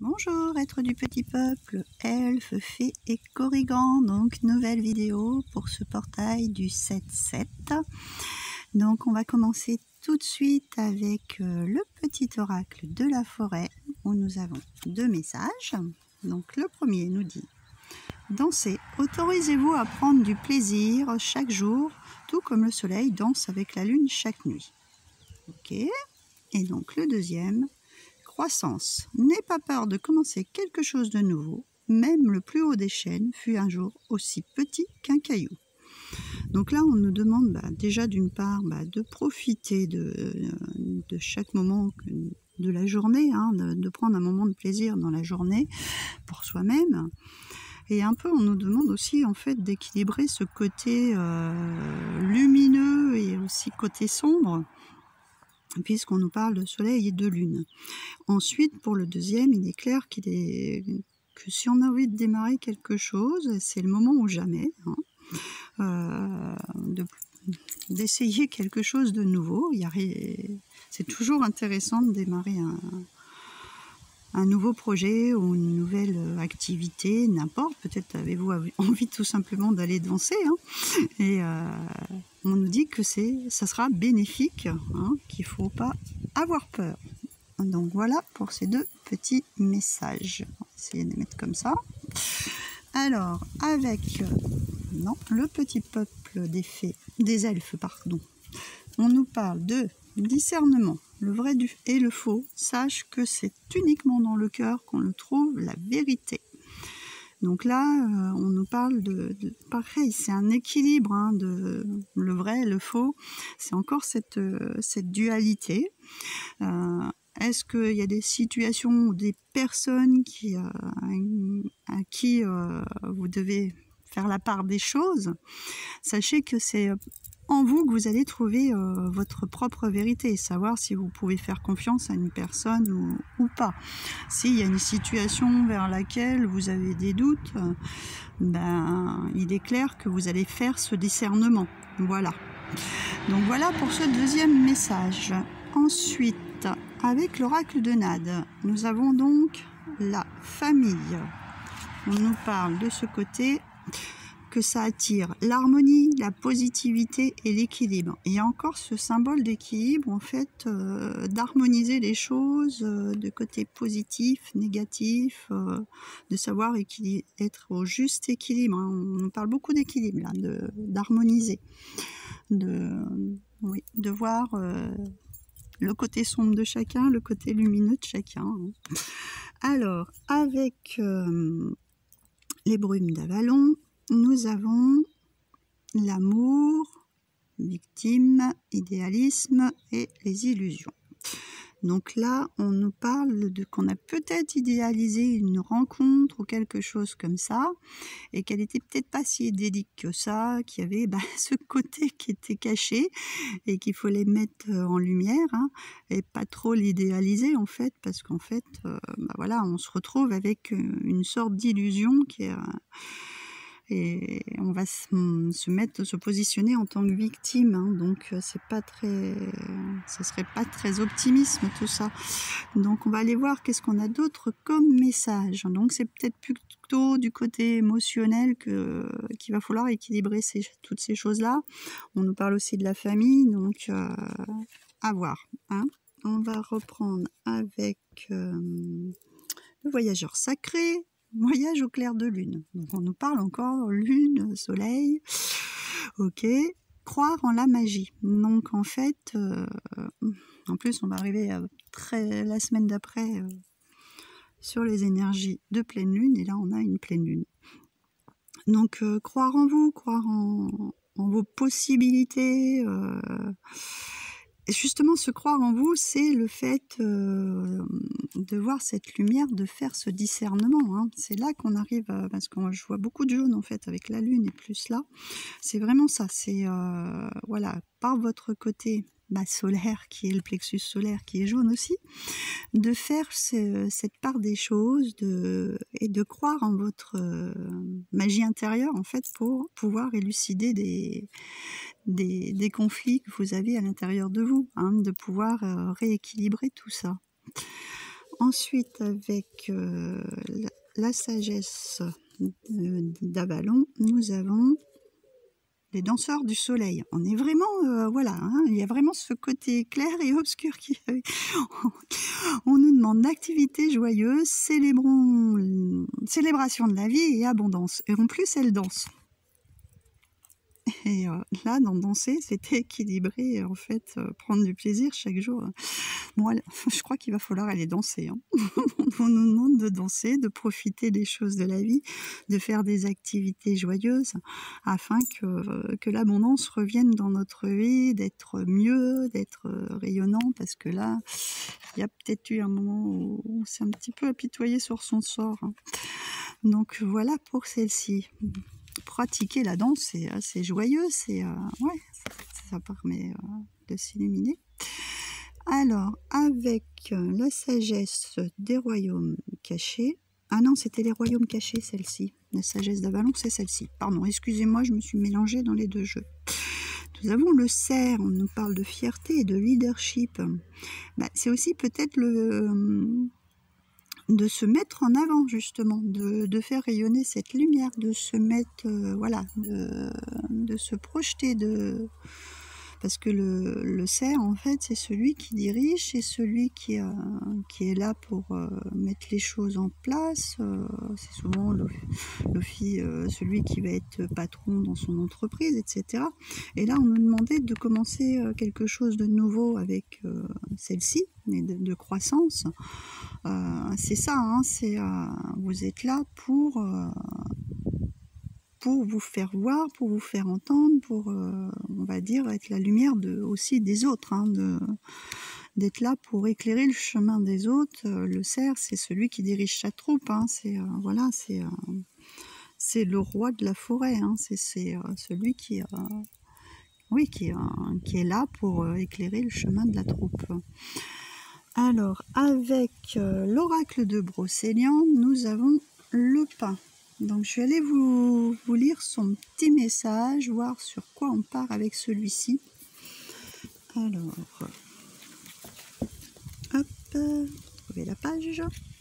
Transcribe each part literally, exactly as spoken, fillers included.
Bonjour êtres du petit peuple, elfes, fées et corrigans, donc nouvelle vidéo pour ce portail du sept sept. Donc on va commencer tout de suite avec le petit oracle de la forêt où nous avons deux messages. Donc le premier nous dit: dansez, autorisez-vous à prendre du plaisir chaque jour, tout comme le soleil danse avec la lune chaque nuit. Ok. Et donc le deuxième: croissance, n'aie pas peur de commencer quelque chose de nouveau, même le plus haut des chênes fut un jour aussi petit qu'un caillou. Donc là, on nous demande bah, déjà d'une part bah, de profiter de, de chaque moment de la journée, hein, de, de prendre un moment de plaisir dans la journée pour soi-même. Et un peu, on nous demande aussi en fait d'équilibrer ce côté euh, lumineux et aussi côté sombre, puisqu'on nous parle de soleil et de lune. Ensuite, pour le deuxième, il est clair qu'il est que si on a envie de démarrer quelque chose, c'est le moment ou jamais, hein, euh, de, d'essayer quelque chose de nouveau. Il y a, c'est toujours intéressant de démarrer un, un nouveau projet ou une nouvelle activité, n'importe. Peut-être avez-vous envie tout simplement d'aller danser, hein, et euh, on nous dit que c'est, ça sera bénéfique, hein, qu'il ne faut pas avoir peur. Donc voilà pour ces deux petits messages. On va essayer de les mettre comme ça. Alors, avec euh, non, le petit peuple des fées, des elfes, pardon, on nous parle de discernement, le vrai du et le faux. Sache que c'est uniquement dans le cœur qu'on le trouve la vérité. Donc là, euh, on nous parle de, de pareil, c'est un équilibre, hein, de le vrai et le faux. C'est encore cette, euh, cette dualité. Euh, Est-ce qu'il y a des situations ou des personnes qui, euh, à qui euh, vous devez faire la part des choses? Sachez que c'est en vous que vous allez trouver euh, votre propre vérité, savoir si vous pouvez faire confiance à une personne ou, ou pas. S'il y a une situation vers laquelle vous avez des doutes, ben, il est clair que vous allez faire ce discernement. Voilà. Donc voilà pour ce deuxième message. Ensuite, avec l'oracle de Nade, nous avons donc la famille. On nous parle de ce côté que ça attire l'harmonie, la positivité et l'équilibre. Il y a encore ce symbole d'équilibre, en fait, euh, d'harmoniser les choses, euh, de côté positif, négatif, euh, de savoir être au juste équilibre. Hein. On parle beaucoup d'équilibre, là, de, d'harmoniser, de, oui, de voir euh, le côté sombre de chacun, le côté lumineux de chacun. Hein. Alors, avec euh, les brumes d'Avalon, nous avons l'amour, victime, idéalisme et les illusions. Donc là, on nous parle de qu'on a peut-être idéalisé une rencontre ou quelque chose comme ça, et qu'elle était peut-être pas si idyllique que ça, qu'il y avait bah, ce côté qui était caché et qu'il faut les mettre en lumière, hein, et pas trop l'idéaliser en fait, parce qu'en fait, euh, bah, voilà, on se retrouve avec une sorte d'illusion qui est... Euh, et on va se, se mettre, se positionner en tant que victime, hein, donc c'est pas très, ce serait pas très optimisme tout ça. Donc on va aller voir qu'est-ce qu'on a d'autre comme message. Donc c'est peut-être plutôt du côté émotionnel que qu'il va falloir équilibrer ces, toutes ces choses-là. On nous parle aussi de la famille, donc euh, à voir. Hein. On va reprendre avec euh, le voyageur sacré. Voyage au clair de lune. Donc on nous parle encore lune, soleil. Ok. Croire en la magie. Donc en fait, euh, en plus on va arriver à très, la semaine d'après euh, sur les énergies de pleine lune. Et là on a une pleine lune. Donc euh, croire en vous, croire en, en vos possibilités. Euh, Et justement, se croire en vous, c'est le fait euh, de voir cette lumière, de faire ce discernement. Hein. C'est là qu'on arrive, à, parce que je vois beaucoup de jaune en fait avec la lune et plus là. C'est vraiment ça. C'est euh, voilà, par votre côté bah, solaire, qui est le plexus solaire, qui est jaune aussi, de faire ce, cette part des choses, de, et de croire en votre euh, magie intérieure en fait pour pouvoir élucider des Des, des conflits que vous avez à l'intérieur de vous, hein, de pouvoir euh, rééquilibrer tout ça. Ensuite, avec euh, la, la sagesse d'Avalon, nous avons les danseurs du soleil. On est vraiment, euh, voilà, hein, il y a vraiment ce côté clair et obscur qui... On nous demande d'activités joyeuses, célébrons, célébration de la vie et abondance. Et en plus, elle danse. Et euh, là, dans danser, c'était équilibré, en fait, euh, prendre du plaisir chaque jour. Bon, elle, je crois qu'il va falloir aller danser. Hein. On nous demande de danser, de profiter des choses de la vie, de faire des activités joyeuses, afin que, que l'abondance revienne dans notre vie, d'être mieux, d'être rayonnant, parce que là, il y a peut-être eu un moment où on s'est un petit peu apitoyé sur son sort. Hein. Donc voilà pour celle-ci. Pratiquer la danse, c'est assez joyeux, c'est euh, ouais, ça permet euh, de s'illuminer. Alors, avec la sagesse des royaumes cachés, ah non, c'était les royaumes cachés, celle-ci. La sagesse d'Avalon, c'est celle-ci. Pardon, excusez-moi, je me suis mélangée dans les deux jeux. Nous avons le cerf, on nous parle de fierté et de leadership. Bah, c'est aussi peut-être le... de se mettre en avant justement, de, de faire rayonner cette lumière, de se mettre, euh, voilà, de, de se projeter, de... parce que le, le cerf en fait c'est celui qui dirige, c'est celui qui, euh, qui est là pour euh, mettre les choses en place, euh, c'est souvent le, le fille, euh, celui qui va être patron dans son entreprise, et cetera. Et là on nous demandait de commencer quelque chose de nouveau avec euh, celle-ci, de, de croissance. Euh, c'est ça, hein, c'est, euh, vous êtes là pour, euh, pour vous faire voir, pour vous faire entendre, pour, euh, on va dire, être la lumière de, aussi des autres, hein, de, d'être là pour éclairer le chemin des autres. Euh, le cerf, c'est celui qui dirige sa troupe, hein, c'est, euh, voilà, c'est, euh, c'est le roi de la forêt, hein, c'est, c'est euh, celui qui, euh, oui, qui, euh, qui est là pour euh, éclairer le chemin de la troupe. Alors, avec euh, l'oracle de Brocéliande, nous avons le pain. Donc, je vais aller vous, vous lire son petit message, voir sur quoi on part avec celui-ci. Alors, hop, trouvez la page.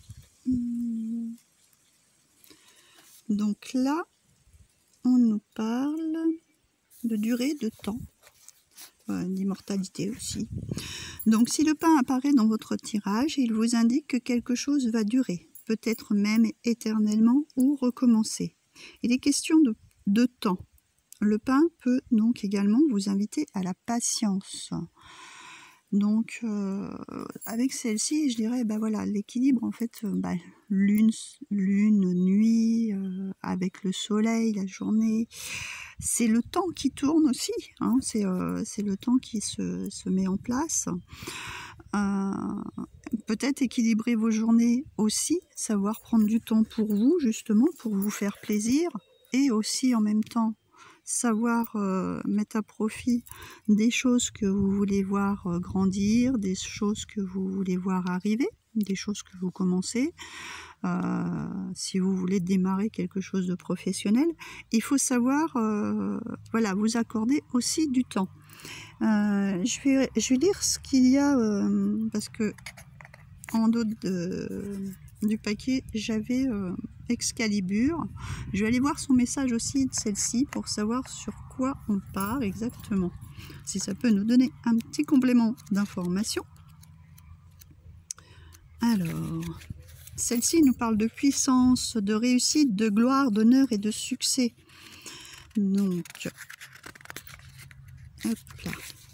Donc là, on nous parle de durée de temps, euh, d'immortalité aussi. Donc si le pain apparaît dans votre tirage, il vous indique que quelque chose va durer, peut-être même éternellement ou recommencer. Il est question de, de temps. Le pain peut donc également vous inviter à la patience. Donc euh, avec celle-ci, je dirais, ben voilà, l'équilibre en fait, ben, lune, lune, nuit, euh, avec le soleil, la journée, c'est le temps qui tourne aussi, hein, c'est euh, c'est le temps qui se, se met en place. Euh, peut-être équilibrer vos journées aussi, savoir prendre du temps pour vous, justement, pour vous faire plaisir, et aussi en même temps savoir euh, mettre à profit des choses que vous voulez voir euh, grandir, des choses que vous voulez voir arriver, des choses que vous commencez. Euh, si vous voulez démarrer quelque chose de professionnel, il faut savoir euh, voilà, vous accorder aussi du temps. Euh, je, vais, je vais lire ce qu'il y a, euh, parce que en dos de, du paquet, j'avais euh, Excalibur. Je vais aller voir son message aussi de celle-ci pour savoir sur quoi on part exactement. Si ça peut nous donner un petit complément d'information. Alors, celle-ci nous parle de puissance, de réussite, de gloire, d'honneur et de succès. Donc, hop là.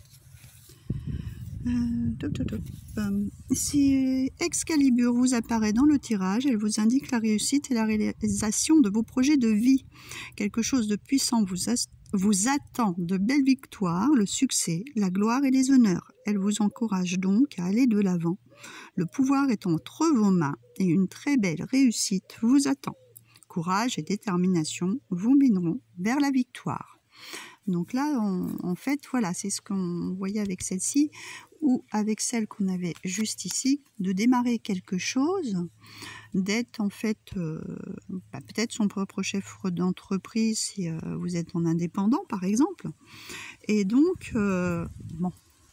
Euh, top, top, top. Euh, si Excalibur vous apparaît dans le tirage, elle vous indique la réussite et la réalisation de vos projets de vie. Quelque chose de puissant vous, vous attend, de belles victoires, le succès, la gloire et les honneurs. Elle vous encourage donc à aller de l'avant. Le pouvoir est entre vos mains et une très belle réussite vous attend. Courage et détermination vous mèneront vers la victoire. Donc là, on, en fait, voilà, c'est ce qu'on voyait avec celle-ci, ou avec celle qu'on avait juste ici, de démarrer quelque chose, d'être en fait, euh, bah, peut-être son propre chef d'entreprise si euh, vous êtes en indépendant, par exemple. Et donc, euh, bon,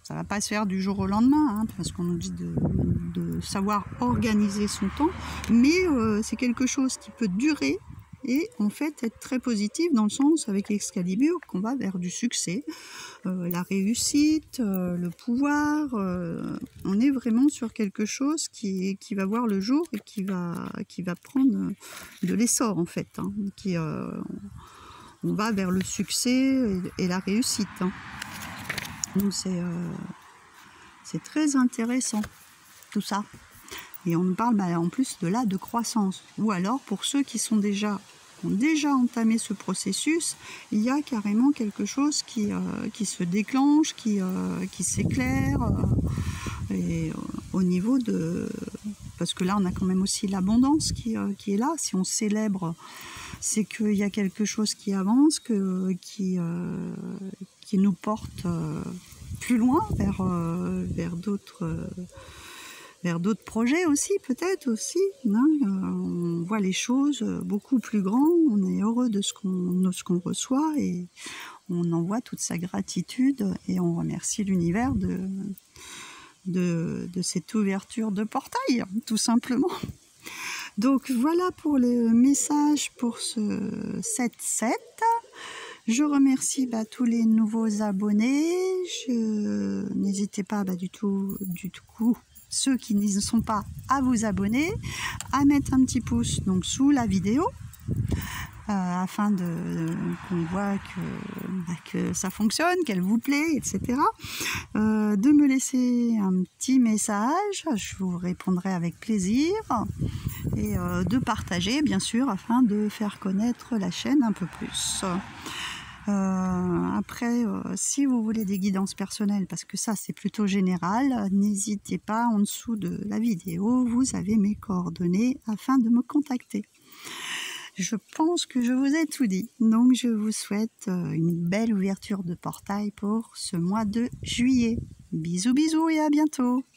ça va pas se faire du jour au lendemain, hein, parce qu'on nous dit de, de savoir organiser son temps, mais euh, c'est quelque chose qui peut durer et en fait être très positif dans le sens avec Excalibur qu'on va vers du succès, euh, la réussite, euh, le pouvoir, euh, on est vraiment sur quelque chose qui, qui va voir le jour et qui va, qui va prendre de l'essor en fait, hein, qui, euh, on va vers le succès et, et la réussite, hein. Donc c'est euh, c'est très intéressant tout ça. Et on nous parle bah, en plus de là de croissance. Ou alors pour ceux qui sont déjà ont déjà entamé ce processus, il y a carrément quelque chose qui, euh, qui se déclenche, qui, euh, qui s'éclaire. Euh, et euh, au niveau de... Parce que là, on a quand même aussi l'abondance qui, euh, qui est là. Si on célèbre, c'est qu'il y a quelque chose qui avance, que, qui, euh, qui nous porte euh, plus loin vers, euh, vers d'autres... Euh, vers d'autres projets aussi, peut-être aussi. Hein, euh, on voit les choses beaucoup plus grands, on est heureux de ce qu'on de ce qu'on reçoit et on envoie toute sa gratitude et on remercie l'univers de, de, de cette ouverture de portail, tout simplement. Donc voilà pour le message pour ce sept sept. Je remercie bah, tous les nouveaux abonnés. Je... N'hésitez pas bah, du tout, du tout coup, ceux qui ne sont pas à vous abonner, à mettre un petit pouce donc sous la vidéo euh, afin de, de qu'on voit que, bah, que ça fonctionne, qu'elle vous plaît, et cetera. Euh, de me laisser un petit message, je vous répondrai avec plaisir, et euh, de partager bien sûr afin de faire connaître la chaîne un peu plus. Euh, après, euh, si vous voulez des guidances personnelles, parce que ça c'est plutôt général, n'hésitez pas, en dessous de la vidéo, vous avez mes coordonnées afin de me contacter. Je pense que je vous ai tout dit, donc je vous souhaite une belle ouverture de portail pour ce mois de juillet. Bisous bisous et à bientôt.